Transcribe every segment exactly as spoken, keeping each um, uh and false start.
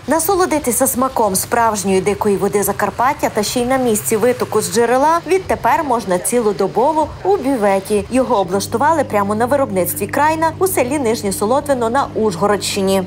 Насолодитися смаком справжньої дикої води Закарпаття та ще й на місці витоку з джерела відтепер можна цілодобово у бюветі. Його облаштували прямо на виробництві Крайна у селі Нижнє Солотвино на Ужгородщині.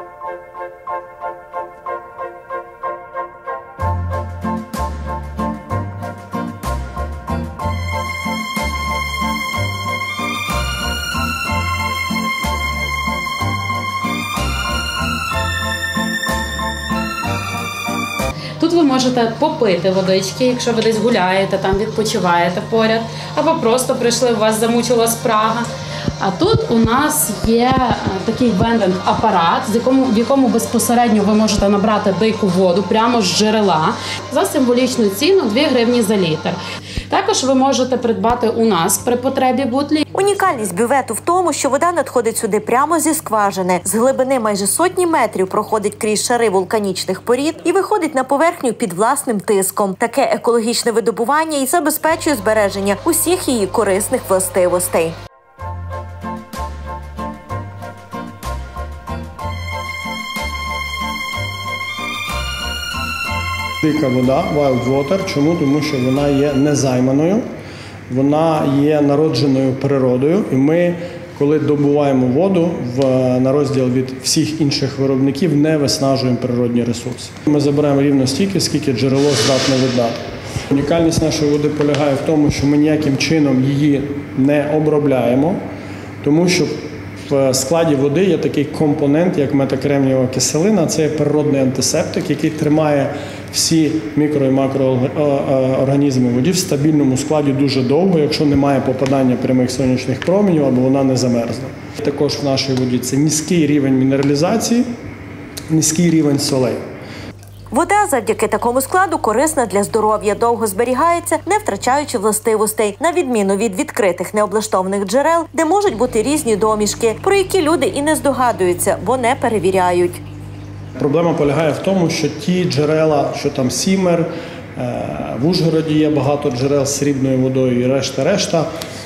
Тут ви можете попити водички, якщо ви десь гуляєте, там відпочиваєте поряд, або просто прийшли, у вас замучила спрага. А тут у нас є такий вендинг-апарат, з якому, в якому безпосередньо ви можете набрати дику воду прямо з джерела за символічну ціну дві гривні за літр. Також ви можете придбати у нас при потребі бутлі. Унікальність бювету в тому, що вода надходить сюди прямо зі скважини. З глибини майже сотні метрів проходить крізь шари вулканічних порід і виходить на поверхню під власним тиском. Таке екологічне видобування і забезпечує збереження усіх її корисних властивостей. Дика вода, wild water. Чому? Тому що вона є незайманою, вона є народженою природою. І ми, коли добуваємо воду, в, на розділ від всіх інших виробників, не виснажуємо природні ресурси. Ми забираємо рівно стільки, скільки джерело здатне віддати. Унікальність нашої води полягає в тому, що ми ніяким чином її не обробляємо, тому що в складі води є такий компонент, як метакремнієва киселина. Це є природний антисептик, який тримає всі мікро- і макроорганізми в воді в стабільному складі дуже довго, якщо немає попадання прямих сонячних променів або вона не замерзне. Також в нашій воді це низький рівень мінералізації, низький рівень солей. Вода завдяки такому складу корисна для здоров'я, довго зберігається, не втрачаючи властивостей, на відміну від відкритих необлаштованих джерел, де можуть бути різні домішки, про які люди і не здогадуються, бо не перевіряють. Проблема полягає в тому, що ті джерела, що там Сімер, в Ужгороді є багато джерел з срібною водою і решта-решта,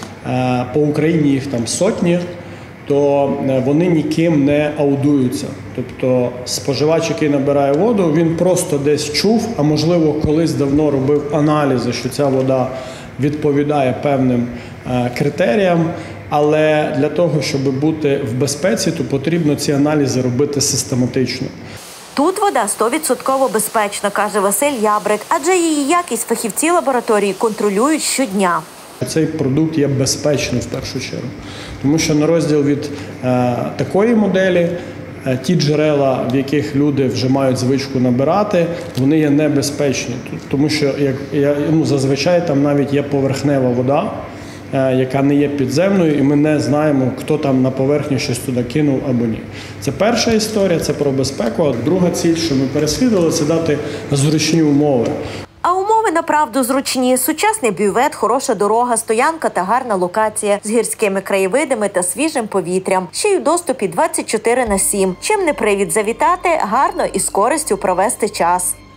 по Україні їх там сотні, то вони ніким не аудуються. Тобто споживач, який набирає воду, він просто десь чув, а можливо колись давно робив аналізи, що ця вода відповідає певним критеріям, але для того, щоб бути в безпеці, то потрібно ці аналізи робити систематично. Тут вода сто відсотків безпечна, каже Василь Ябрик, адже її якість фахівці лабораторії контролюють щодня. Цей продукт є безпечним в першу чергу, тому що на розділ від е, такої моделі, е, ті джерела, в яких люди вже мають звичку набирати, вони є небезпечні, тому що як, я, ну, зазвичай там навіть є поверхнева вода, е, яка не є підземною, і ми не знаємо, хто там на поверхні щось туди кинув або ні. Це перша історія, це про безпеку, а друга ціль, що ми переслідували, це дати зручні умови. А умови направду зручні. Сучасний бювет, хороша дорога, стоянка та гарна локація з гірськими краєвидами та свіжим повітрям. Ще й у доступі двадцять чотири на сім. Чим не привід завітати, гарно і з користю провести час.